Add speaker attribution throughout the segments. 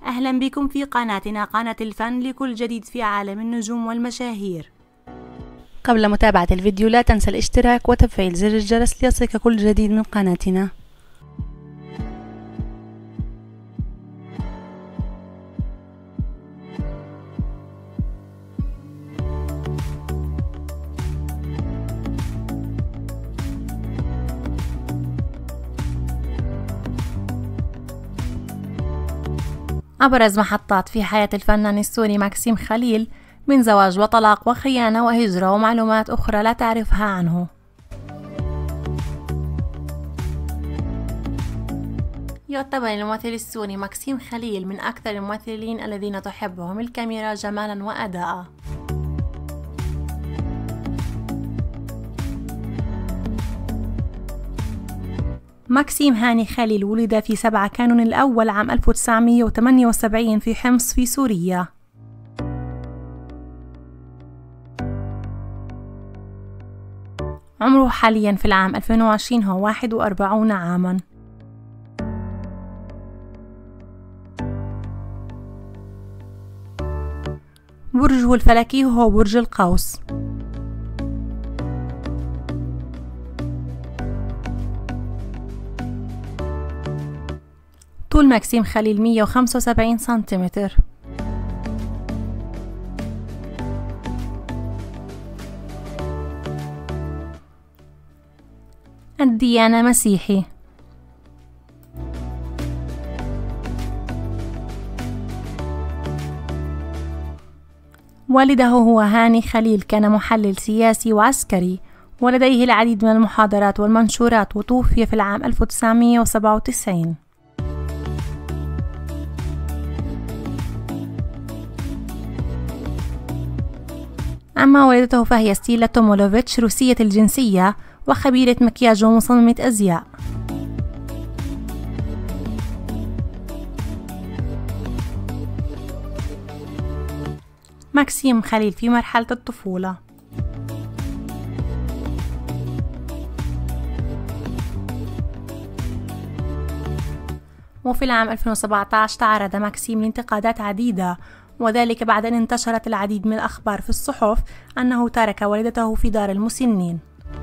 Speaker 1: أهلا بكم في قناتنا قناة الفن لكل جديد في عالم النجوم والمشاهير. قبل متابعة الفيديو لا تنسى الاشتراك وتفعيل زر الجرس ليصلك كل جديد من قناتنا. أبرز محطات في حياة الفنان السوري ماكسيم خليل من زواج وطلاق وخيانة وهجرة ومعلومات أخرى لا تعرفها عنه. يعتبر الممثل السوري ماكسيم خليل من أكثر الممثلين الذين تحبهم الكاميرا جمالا وأداء. ماكسيم هاني خليل ولد في 7 كانون الأول عام 1978 في حمص في سوريا. عمره حاليا في العام 2020 هو 41 عاما. برجه الفلكي هو برج القوس. طول ماكسيم خليل 175 سنتيمتر. الديانة مسيحي. والده هو هاني خليل، كان محلل سياسي وعسكري ولديه العديد من المحاضرات والمنشورات، وتوفي في العام 1997. أما والدته فهي ستيلا تومولوفيتش، روسية الجنسية وخبيرة مكياج ومصممة أزياء. ماكسيم خليل في مرحلة الطفولة. وفي العام 2017 تعرض ماكسيم لانتقادات عديدة، وذلك بعد أن انتشرت العديد من الأخبار في الصحف أنه ترك والدته في دار المسنين.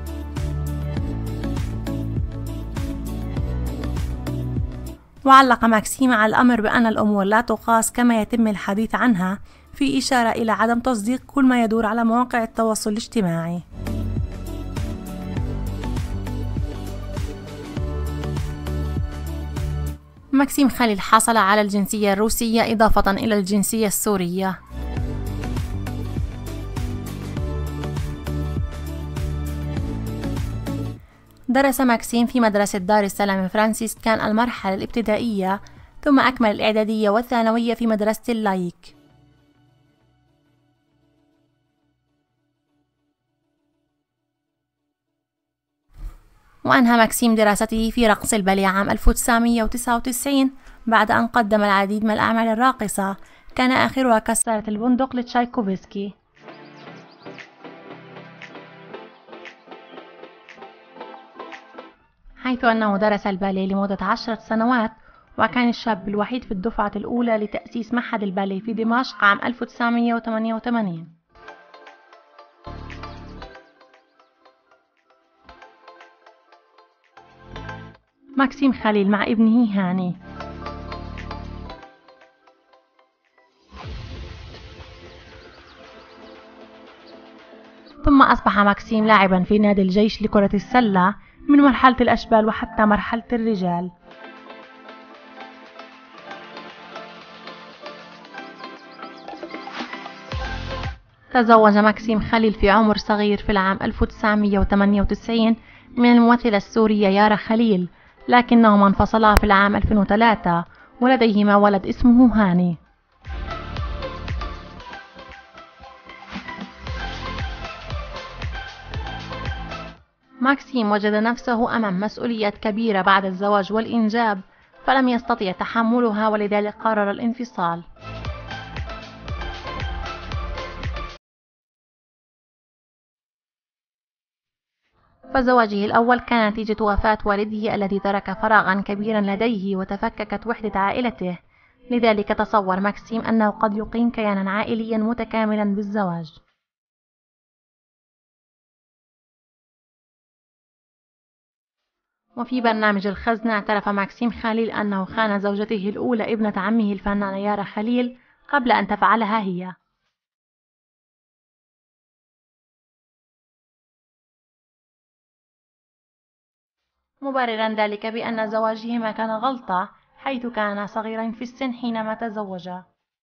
Speaker 1: وعلق ماكسيم على الأمر بأن الأمور لا تقاس كما يتم الحديث عنها، في إشارة إلى عدم تصديق كل ما يدور على مواقع التواصل الاجتماعي. ماكسيم خليل حصل على الجنسية الروسية إضافة إلى الجنسية السورية. درس ماكسيم في مدرسة دار السلام الفرانسيسكان المرحلة الابتدائية، ثم أكمل الإعدادية والثانوية في مدرسة اللايك. وأنهى ماكسيم دراسته في رقص الباليه عام 1999 بعد أن قدم العديد من الأعمال الراقصة، كان آخرها كسرة البندق لتشايكوفسكي. حيث أنه درس الباليه لمدة 10 سنوات، وكان الشاب الوحيد في الدفعة الأولى لتأسيس معهد الباليه في دمشق عام 1988. ماكسيم خليل مع ابنه هاني. ثم أصبح ماكسيم لاعبا في نادي الجيش لكرة السلة من مرحلة الأشبال وحتى مرحلة الرجال. تزوج ماكسيم خليل في عمر صغير في العام 1998 من الممثلة السورية يارا خليل، لكنهما انفصلا في العام 2003 ولديهما ولد اسمه هاني. ماكسيم وجد نفسه أمام مسؤوليات كبيرة بعد الزواج والإنجاب، فلم يستطيع تحملها ولذلك قرر الانفصال. فزواجه الأول كان نتيجة وفاة والده الذي ترك فراغا كبيرا لديه وتفككت وحدة عائلته، لذلك تصور ماكسيم أنه قد يقيم كيانا عائليا متكاملا بالزواج. وفي برنامج الخزنة اعترف ماكسيم خليل أنه خان زوجته الأولى ابنة عمه الفنانة يارا خليل قبل أن تفعلها هي، مبررا ذلك بأن زواجهما كان غلطة حيث كانا صغيرين في السن حينما تزوجا.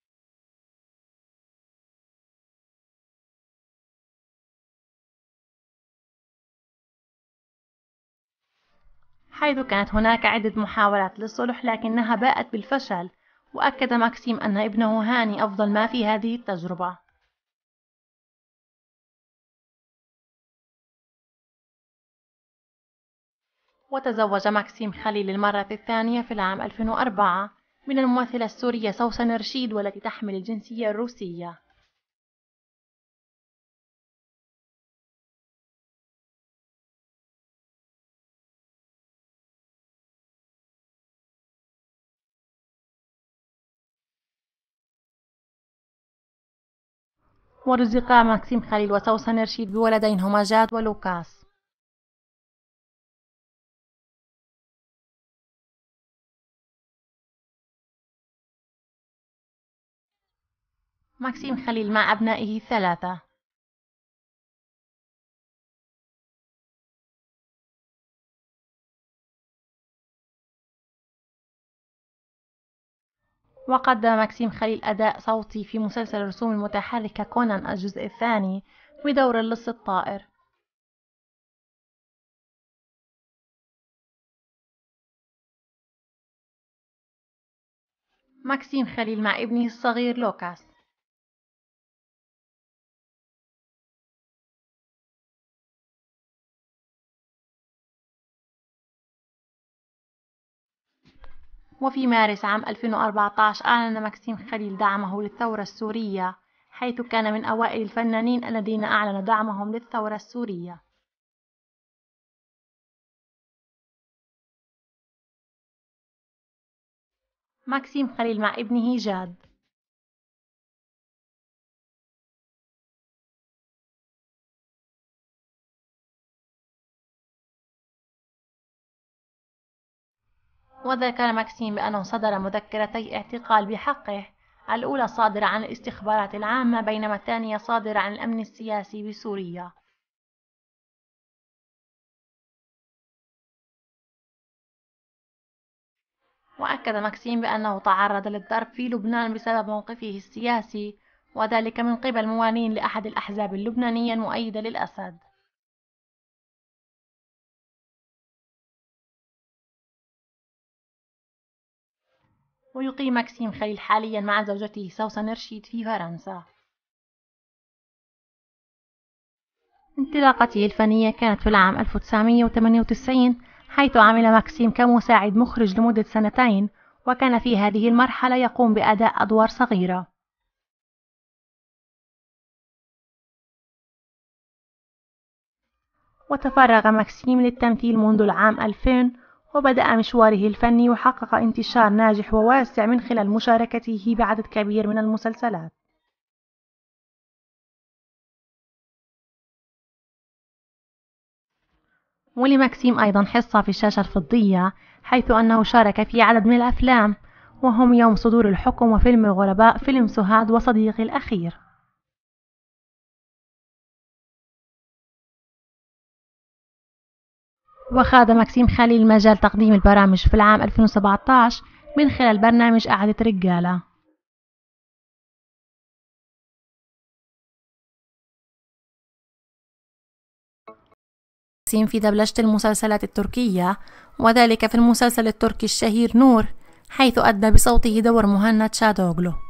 Speaker 1: حيث كانت هناك عدة محاولات للصلح لكنها باءت بالفشل، وأكد ماكسيم أن ابنه هاني أفضل ما في هذه التجربة. وتزوج ماكسيم خليل للمرة الثانية في العام 2004 من الممثلة السورية سوسن رشيد والتي تحمل الجنسية الروسية. ورزقا ماكسيم خليل وسوسن رشيد بولدين هما جاد ولوكاس. ماكسيم خليل مع أبنائه الثلاثة. وقدم ماكسيم خليل أداء صوتي في مسلسل الرسوم المتحركة كونان الجزء الثاني بدور اللص الطائر. ماكسيم خليل مع ابنه الصغير لوكاس. وفي مارس عام 2014 أعلن ماكسيم خليل دعمه للثورة السورية، حيث كان من أوائل الفنانين الذين أعلنوا دعمهم للثورة السورية. ماكسيم خليل مع ابنه جاد. وذكر ماكسيم بأنه صدر مذكرتي اعتقال بحقه، الأولى صادرة عن الاستخبارات العامة بينما الثانية صادرة عن الأمن السياسي بسوريا. وأكد ماكسيم بأنه تعرض للضرب في لبنان بسبب موقفه السياسي، وذلك من قبل موالين لأحد الأحزاب اللبنانية المؤيدة للأسد. ويقيم ماكسيم خليل حاليا مع زوجته سوسن رشيد في فرنسا. انطلاقته الفنية كانت في العام 1998 حيث عمل ماكسيم كمساعد مخرج لمدة 2 سنين، وكان في هذه المرحلة يقوم بأداء أدوار صغيرة. وتفرغ ماكسيم للتمثيل منذ العام 2000، وبدأ مشواره الفني وحقق انتشار ناجح وواسع من خلال مشاركته بعدد كبير من المسلسلات. ولماكسيم أيضا حصة في الشاشة الفضية، حيث أنه شارك في عدد من الأفلام وهم يوم صدور الحكم وفيلم الغرباء، فيلم سهاد، وصديقي الأخير. وخاض ماكسيم خليل مجال تقديم البرامج في العام 2017 من خلال برنامج قعدة رجالة. ماكسيم في دبلجة المسلسلات التركية، وذلك في المسلسل التركي الشهير نور، حيث أدى بصوته دور مهند شادوغلو.